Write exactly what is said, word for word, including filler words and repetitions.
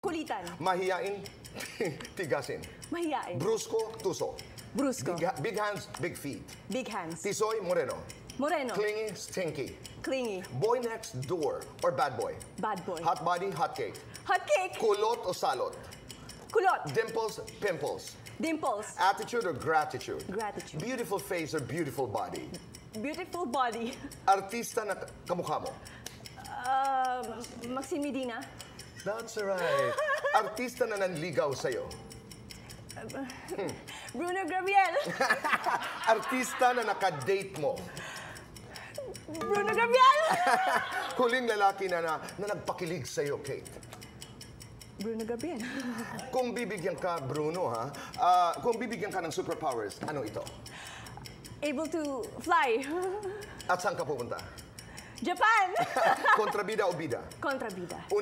Kulitan. Mahiyain, tigasin. Mahiyain. Brusko, tuso. Brusko. Big, big hands, big feet. Big hands. Tisoy, moreno. Moreno. Clingy, stinky. Clingy. Boy next door or bad boy. Bad boy. Hot body, hot cake. Hot cake. Kulot o salot. Kulot. Dimples, pimples. Dimples. Attitude or gratitude. Gratitude. Beautiful face or beautiful body. Beautiful body. Artista na kamukha mo. Uh, Maxine Medina. That's right. Artista na nanligaw sa'yo. Hmm. Bruno Gabriel. Artista na nakadate mo. Bruno Gabriel. Huling lalaki na, na, na nagpakilig sa'yo, Kate. Bruno Gabriel. Kung bibigyan ka, Bruno, ha? Uh, kung bibigyan ka ng superpowers, ano ito? Able to fly. At saan ka pupunta? Japan. Kontrabida o bida? Kontrabida.